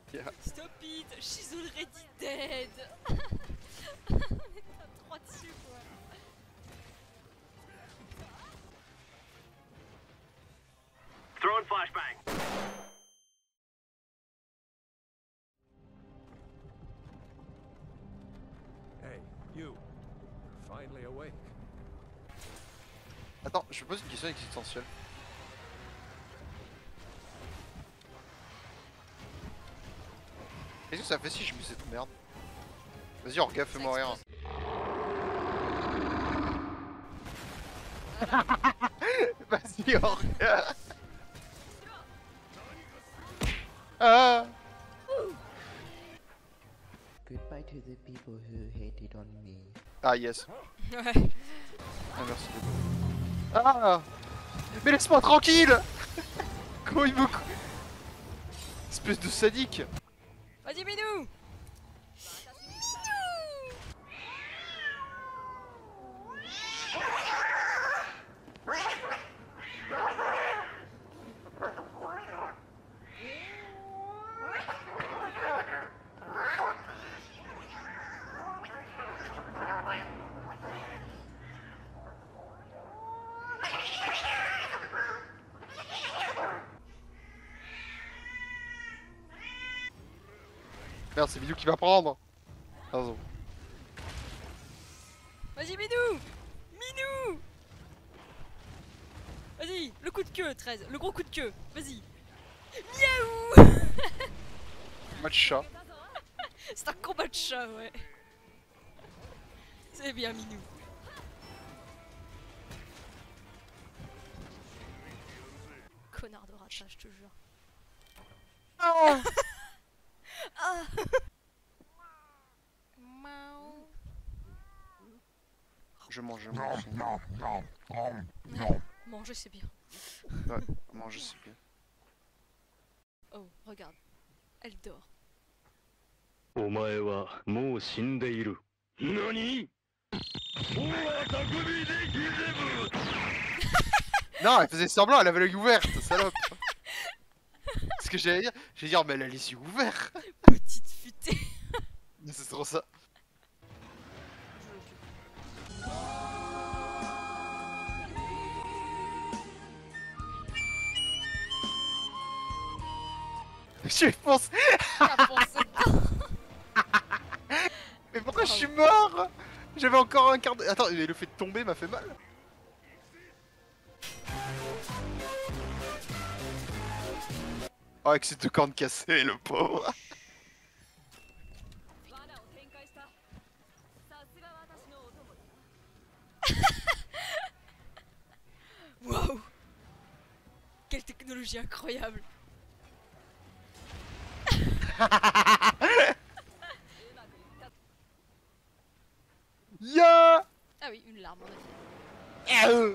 Yeah. Stop it, she's already dead. On est à 3 dessus quoi. Throwing flashbang. Hey, you. Finally awake. Attends, je me pose une question existentielle. Qu'est-ce que ça fait si je mets cette merde? Vas-y, Orga, fais-moi rire. Vas-y, Orga. Ah. Goodbye to the people who hated on me. Ah, yes. Ouais. Ah, merci beaucoup. Ah. Mais laisse-moi tranquille. Comment il me... Espèce de sadique. Vas-y Minou. Merde, c'est Vidou qui va prendre. Pardon. Vas-y Minou. Minou. Vas-y, le coup de queue 13, le gros coup de queue, vas-y. Miaou. Match chat. C'est un combat de chat, ouais. C'est bien Minou. Connard de rata, je te jure. Oh. Ah. Miaou. Je mange, je mange. Manger c'est bien. Ouais, manger c'est bien. Oh, regarde. Elle dort. お前はもう死んでいる。何？大匠でギゼブ。 Non, elle faisait semblant, elle avait l'œil ouvert, cette salope. Ce que j'allais dire, mais elle a les yeux ouverts. Petite futée. C'est trop ça. Je pense. T'as pensé dedans. Mais pourquoi je suis mort? J'avais encore un quart de... Attends, mais le fait de tomber m'a fait mal. Oh, avec ses deux cornes cassées, le pauvre. Waouh. Quelle technologie incroyable. Ya. Ah oui, une larme en effet.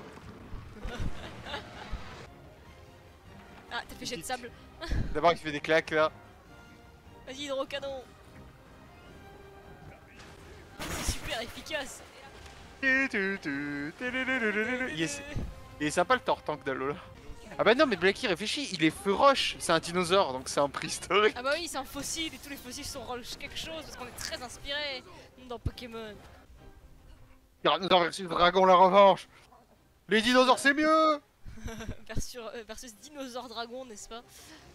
Ah, t'as fait jet de sable. D'abord, il fait des claques là. Vas-y, hydrocanon. C'est super efficace. Il est sympa le tortank d'Halo là. Ah bah non, mais Blacky réfléchit, il est feu roche, c'est un dinosaure donc c'est un préhistorique. Ah bah oui, c'est un fossile et tous les fossiles sont quelque chose parce qu'on est très inspiré dans Pokémon. Tyrannosaure versus dragon, la revanche. Les dinosaures c'est mieux. Versus dinosaure dragon, n'est-ce pas?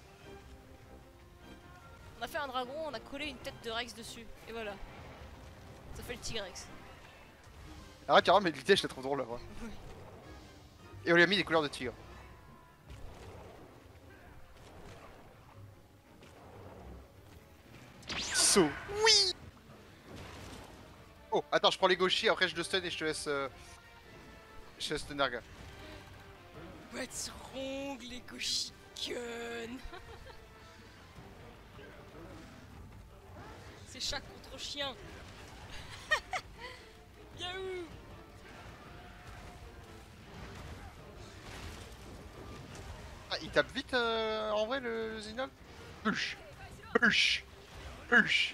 On a fait un dragon, on a collé une tête de Rex dessus et voilà. Ça fait le Tigrex. Arrête, Tyrann, mais l'idée je la trouve drôle là. Ouais. Oui. Et on lui a mis des couleurs de tigre. Saut. Oui. Oh, attends, je prends les gauchis, après je le stun et je te laisse... Je te laisse te narga. What's wrong, les Goshikun? C'est chat contre chien. Yaou. Ah, il tape vite en vrai le Zinol. Push. Push. Push.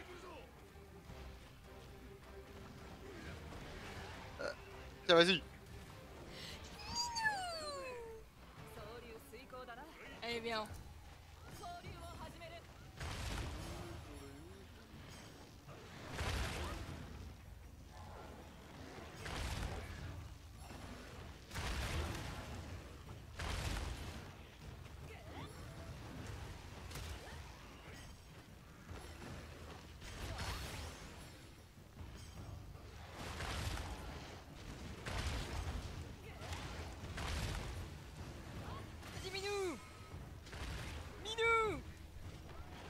Tiens, vas-y. Allez, bien.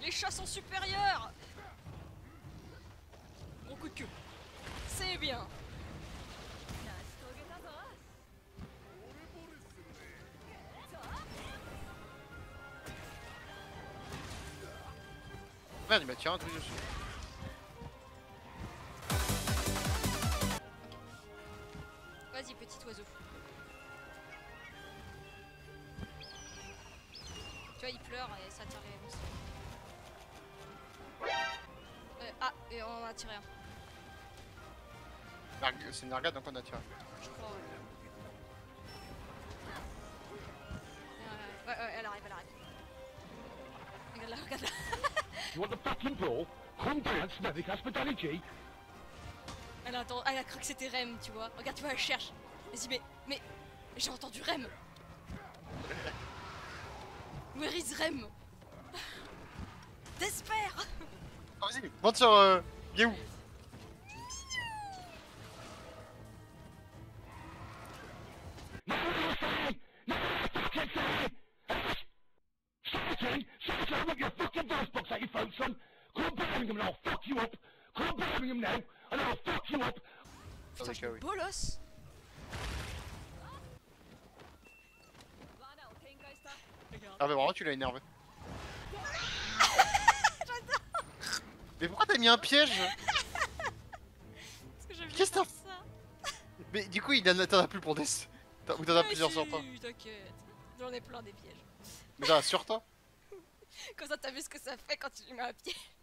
Les chats sont supérieurs. Gros coup de queue. C'est bien. Merde, il m'a tiré un truc dessus. Vas-y, petit oiseau. Tu vois, il pleure et ça tire les monstres. Ah, et on en a tiré un. C'est une argade donc on a tiré. Je crois, ouais, elle arrive, Regarde-la, regarde-la. You want the fucking brawl? Calm down, Slavic hospitality. Elle a cru que c'était Rem, tu vois. Regarde, tu vois, elle cherche. Vas-y, mais j'ai entendu Rem. Where is Rem? T'espères. Oh, vas-y, monte sur Guéou. Shouting with your fucking voice box at your phone, son. Call Birmingham and I'll fuck you up. Call Birmingham now and I'll fuck you up. Putain, je oui. me bolosse. Ah, mais vraiment, tu l'as énervé. Mais pourquoi t'as mis un piège? Parce que j'aime bien Qu'est-ce que faire ça. Mais du coup, t'en as plus pour des. Ou t'en as plusieurs sur toi? T'inquiète. J'en ai plein des pièges. Mais t'en as sur toi? Comme ça, t'as vu ce que ça fait quand tu lui mets un piège.